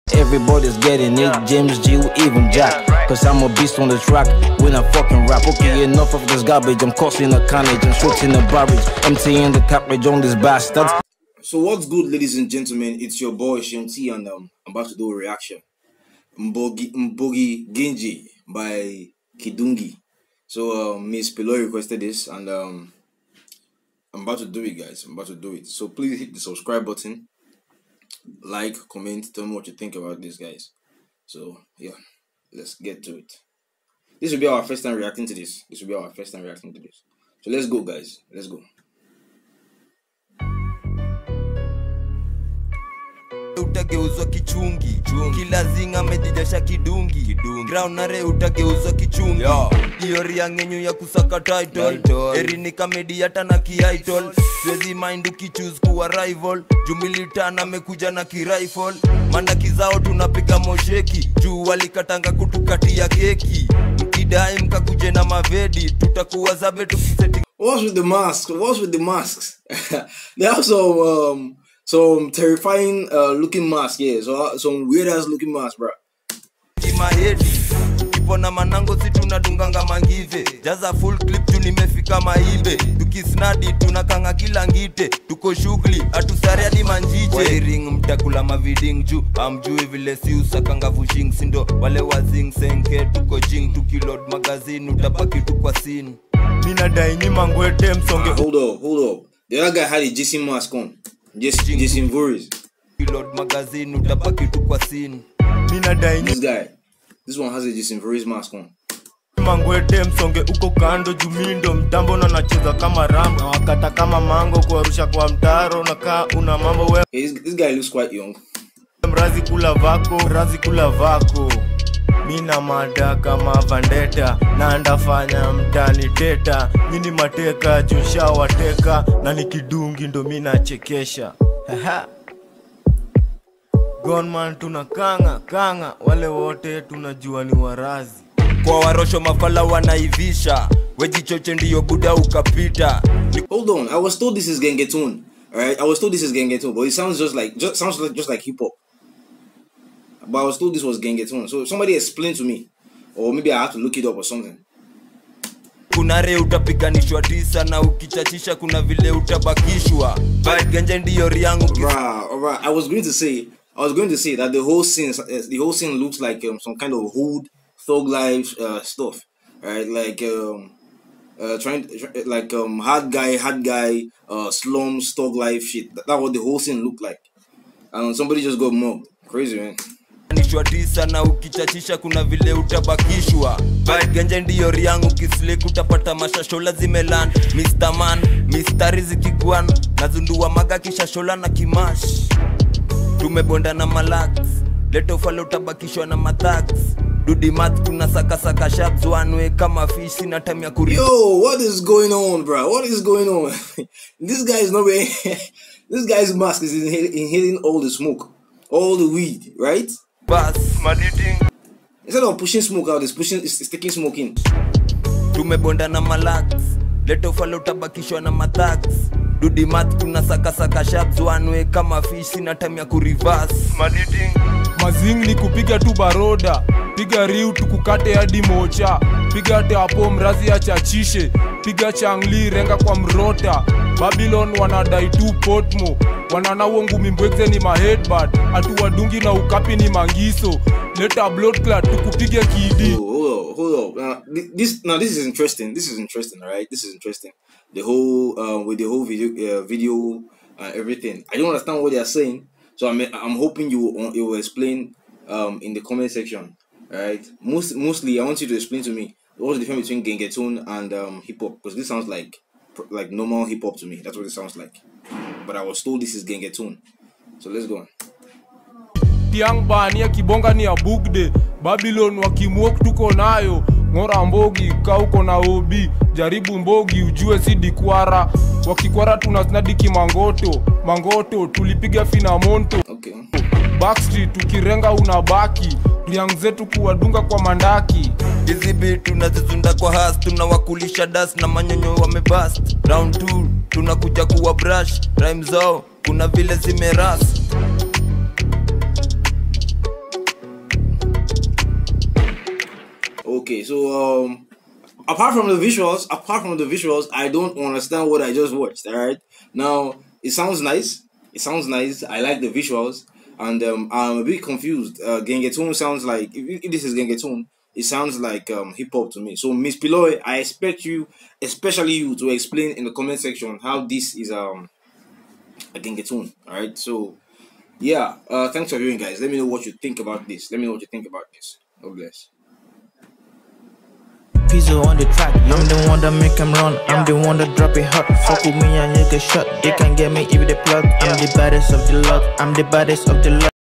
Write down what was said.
Everybody's getting it, James G, even Jack. Cause I'm a beast on the track when I fucking rap. Okay, enough of this garbage, I'm causing a carnage, I'm shooting a barrage, emptying the cartridge on this bastard. So what's good, ladies and gentlemen, it's your boy Shinti, and I'm about to do a reaction. Mbogi Genji by Kidungi. So Miss Pilloy requested this, and I'm about to do it, guys. I'm about to do it. So please hit the subscribe button, like, comment, tell me what you think about this, guys. So yeah, let's get to it. This will be our first time reacting to this. So let's go, guys. Let's go. Utageuzwa kichungi kila zinga mejidasha kidungi ground nare utageuzwa kichungi hiyo riangenyu ya kusaka title erini kamedi hata na kiitle siwezi mind ukichoose kuwa rival jumilitana mekuja na kirifle mandaki zao tunapiga mosheki juu walikatanga kutukatia keki mkidai mkakuje na mavedi tutakuwa zabe tukiseti. What's with the masks? They have some terrifying looking mask, yeah. So some weird ass looking mask, bro. Kipona manango si tunadunganga mangive jaza full clip tu nimefika maibe tukisnadi tunakanga kila ngite tuko shughuli atusare hadi manjije ring mtakula maviding juu amjui vile si usakanga vushing sindo wale wazing senke tuko jing tukiload magazine utabaki tu kwa scene mina dai ni mangwete msonge. Hold up. The other guy had a Jason mask on. Jason Voorhees. Reload magazine utabaki tu kwa scene. Mina dai this one has a Jason Voorhees mask on. Mangwete msonge uko kando jumindo mtambo na nacheza kama Rambo na wakata kama mango kuarusha kwa mtaro na kaa una mambo wewe. This guy looks quite young. Mrazi kula vako. Mina mada kama Vandetta na ndafanya mtani teta mini mateka jusha wateka na nikidungi ndo mina chekesha. Gunman tunakanga wale wote tunajua ni warazi kwa warosho mafala wanaivisha weji choche ndiyo buda ukapita. Hold on, I was told this is Gengetone. Alright, but it sounds just like hip hop. But I was told this was Gengetone. So somebody explain to me, or maybe I have to look it up or something. Kuna re utapiganishwa tisa na ukichachisha kuna vile utabakishwa. But genje ndiyo riangu. Alright. I was going to say that the whole scene looks like some kind of hood thug life stuff, right? Like hard guy slum thug life shit. That's what the whole scene looked like. And somebody just got mobbed. Crazy, man. Nishwa tisa na ukichachisha kuna vile utabakishwa. But genje ndiyo riangu kislek utapata mashashola zimeland. Mr. Man, mistari zikiguan nazundua maga kishashola na kimash. Tumebonda na malax leto falo utabakishwa na mathax. Dudi math kuna saka sharps one way kama fish sina time ya kuri. Yo, what is going on, bro? What is going on? This guy is not really this guy's mask is inhaling all the smoke, all the weed, right? Bas maditing. Instead of pushing smoke out, it's taking smoke in. Tumebonda na malax leto falo utabakishwa na mathax. Dudi math kuna saka sharps one way kama fish sina time ya kureverse. Maditing. Mazing ni kupiga tu baroda, piga riu tukukate hadi mocha, piga te hapo mrazi achachishe, piga changli renga kwa mrota. Babylon wanadai tu potmo, wanana ngumi mbwekze ni maheadbad, atu wadungi na ukapi ni mangiso, leta blood clot tukupige kidi. Hold up. This is interesting. Alright, this is interesting. The whole with the whole video everything. I don't understand what they are saying. So I'm hoping you will explain in the comment section. Alright. Mostly I want you to explain to me what's the difference between Gengetone and hip hop, because this sounds like normal hip hop to me. That's what it sounds like. But I was told this is Gengetone. So let's go on. Tiang bani ya kibonga ni ya bugde Babylon wakimwok tuko nayo ngora mbogi kauko na obi jaribu mbogi ujue si dikwara wakikwara tunasnadiki mangoto tulipiga fina monto. Okay. Backstreet tukirenga unabaki riang zetu kuwadunga kwa mandaki. Hizi beat tunazizunda kwa has tunawakulisha dust na manyonyo wamebust. Round 2 tunakuja kuwa brush rhyme zao kuna vile zimeras. Okay, so apart from the visuals, I don't understand what I just watched. All right, now it sounds nice. I like the visuals, and I'm a bit confused. Gengetone sounds like if this is Gengetone, it sounds like hip hop to me. So Miss Piloy, I expect you, especially you, to explain in the comment section how this is a Gengetone. All right, so yeah, thanks for viewing, guys. Let me know what you think about this. God bless. Pizzo on the track, I'm the one that make him run. I'm the one that drop it hot. Fuck with me and you get shot. They can get me if they plot. I'm the baddest of the lot.